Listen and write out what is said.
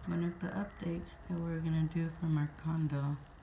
one of the updates that we're gonna do from our condo.